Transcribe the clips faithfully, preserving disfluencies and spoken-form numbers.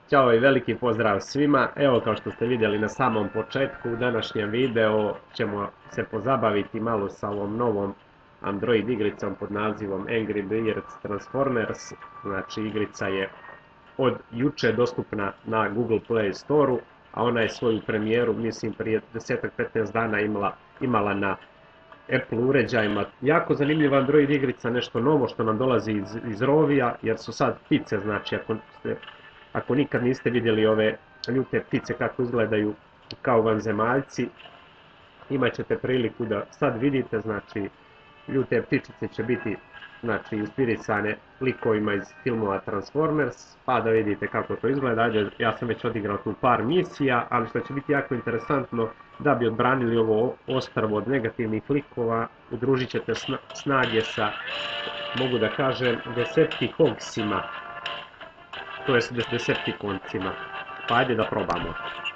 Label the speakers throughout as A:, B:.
A: Ćao i veliki pozdrav svima. Evo kao što ste vidjeli na samom početku, u današnjem videu ćemo se pozabaviti malo sa ovom novom Android igricom pod nazivom Angry Birds Transformers. Znači igrica je od juče dostupna na Google Play Store-u, a ona je svoju premijeru, mislim, prije deset do petnaest dana imala, imala na Apple uređajima. Jako zanimljiva Android igrica, nešto novo što nam dolazi iz, iz rovija, jer su sad ptice, znači ako ste Ako nikad niste vidjeli ove ljute ptice kako izgledaju kao vanzemaljci, imat ćete priliku da sad vidite, znači ljute ptičice će biti znači inspirisane likovima iz filmova Transformers, pa da vidite kako to izgleda. Ajde, ja sam već odigrao tu par misija, ali što će biti jako interesantno, da bi odbranili ovo ostrvo od negativnih likova, udružit ćete snage sa, mogu da kažem, Decepticogsima, to je s Decepticoncima. Pa ajde da probamo.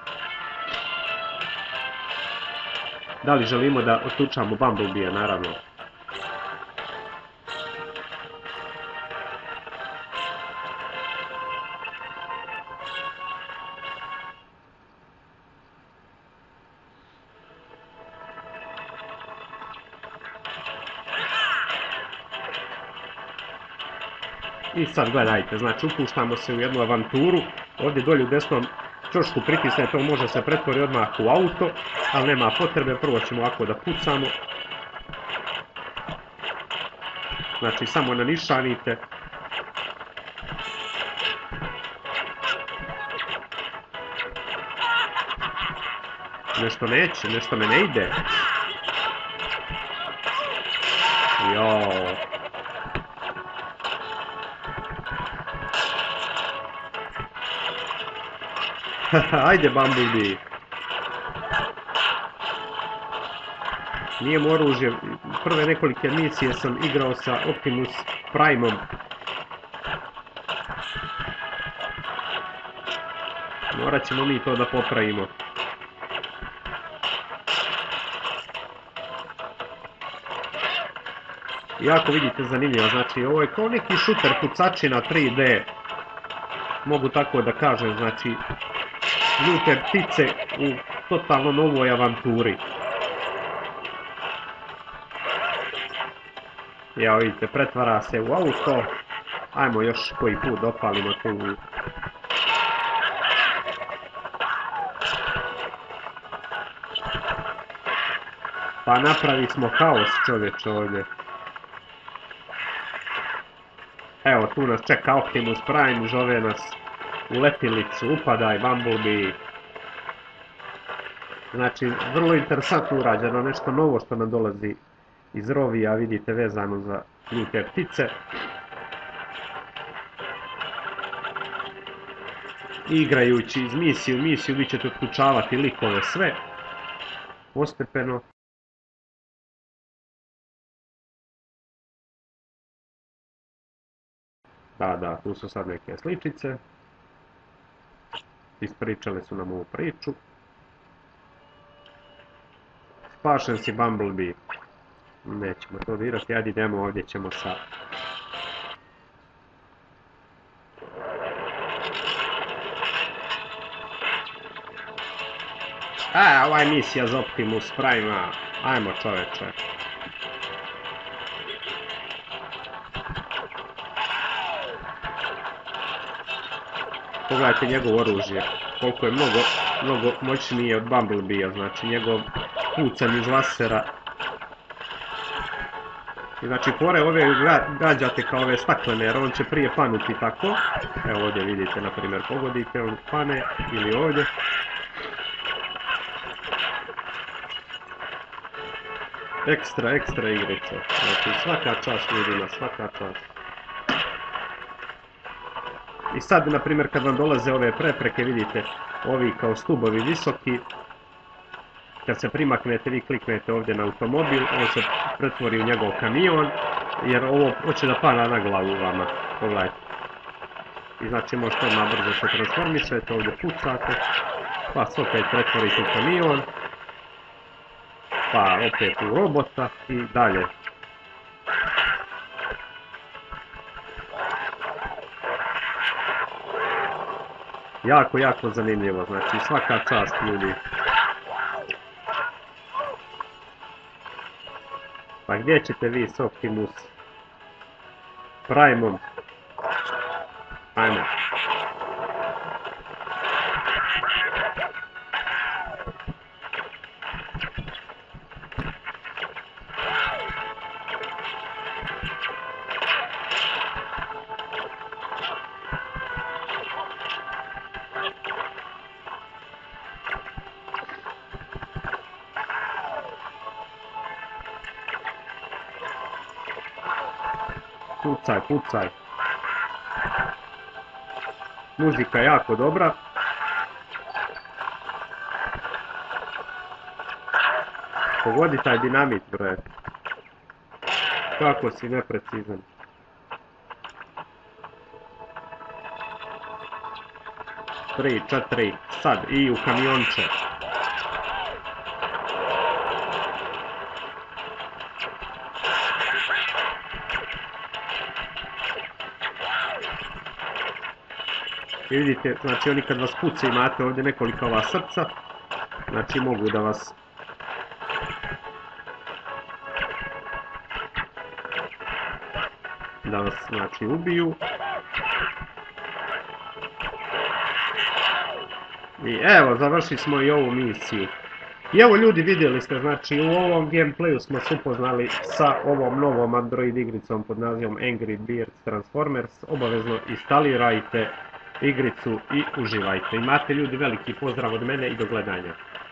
A: Da li želimo da otučamo Bumblebee-a, naravno. I sad gledajte, znači upuštamo se u jednu avanturu, ovdje dolje u desnom čošku pritisnete, to može se pretvori odmah u auto, ali nema potrebe, prvo ćemo ovako da pucamo. Znači samo nanišanite. Nešto neće, nešto me ne ide. Jao. Ajde Bumblebee. Nije mu oružje, prve nekolike misije sam igrao sa Optimus Primeom. Morat ćemo mi to da popravimo. Jako vidite zanimljivo, znači ovo je kao neki šuter pucačina tri D. Mogu tako da kažem, znači ljute ptice u totalno novoj avanturi. Evo vidite, pretvara se u auto. Ajmo još koji put dopalimo tu. Pa napravi smo haos, čovječ, ovdje. Evo, tu nas čeka Optimus Prime, zove nas u letilicu, upadaj Bumblebee. Znači, vrlo interesantno urađeno, nešto novo što nam dolazi iz rovija, vidite, vezano za ljute ptice. Igrajući iz misije u misiju, vi ćete otkučavati likove sve, postepeno. Da, da, tu su sad neke sličice. Ispričali su nam ovu priču. Spašen si Bumblebee. Nećemo to dirati, ajde idemo, ovdje ćemo sa... A, ova je misija za Optimus Prime-a. Ajmo čoveče. Pogledajte njegov oružje, koliko je mnogo, mnogo moćnije od Bumblebee-a, znači njegov pucanj iz lasera. I znači fore ove gađate kao ove staklene, jer on će prije panuti tako. Evo ovdje vidite, na primjer, pogodite, on pane, ili ovdje. Ekstra, ekstra igrice, znači svaka čast ljudima, svaka čast. I sad, na primjer, kad vam dolaze ove prepreke, vidite, ovi kao stubovi visoki, kad se primaknete, vi kliknete ovdje na automobil, on se pretvori u njegov kamion, jer ovo hoće da pana na glavu vama, pogledajte. I znači možete odmah brzo se transformišete, ovdje pucate, pa se opet pretvorite u kamion, pa opet u robota i dalje. Jako, jako zanimljivo, znači svaka čast ljudi. Pa gdje ćete vi s Optimus Primeom? Ajme. Pucaj, pucaj. Muzika je jako dobra. Pogodi taj dinamit, bre. Kako si neprecizan. Tri, četiri, sad i u kamionče. I vidite, znači oni kad vas puce imate ovdje nekoliko ova srca, znači mogu da vas da vas znači ubiju. I evo, završili smo i ovu misiju. I evo ljudi, vidjeli ste, znači u ovom gameplayu smo se upoznali sa ovom novom Android igricom pod nazivom Angry Birds Transformers. Obavezno instalirajte igricu i uživajte. Imate ljudi veliki pozdrav od mene i do gledanja.